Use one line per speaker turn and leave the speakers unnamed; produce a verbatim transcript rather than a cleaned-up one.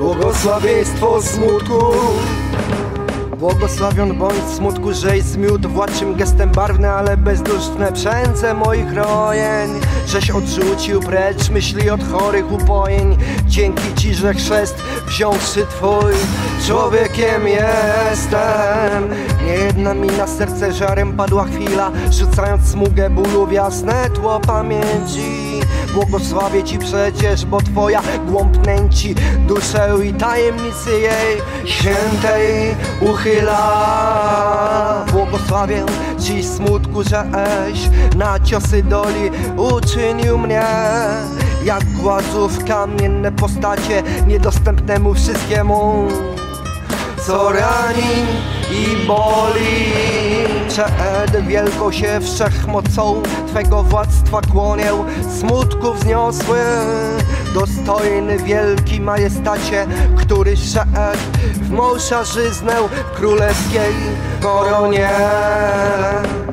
błogosławieństwo smutku. Błogosławion bądź smutku, żeś zmiótł władczym gestem barwne, ale bezduszne przędze moich rojeń. Żeś odrzucił precz myśli od chorych upojeń. Dzięki Ci, że chrzest wziąwszy Twój, człowiekiem jestem. Niejedna mi na serce żarem padła chwila, rzucając smugę bólu w jasne tło pamięci. Błogosławię Ci przecież, bo Twoja głąb nęci duszę i tajemnicy jej świętej uchyla. Błogosławię Ci smutku, żeś na ciosy doli uczynił mnie jak głazów kamienne postacie, niedostępnemu wszystkiemu, co rani i boli. Przed wielką się wszechmocą Twego władztwa kłonię, smutku wzniosły, dostojny wielki majestacie, który szedł w mą szarzyznę w królewskiej koronie.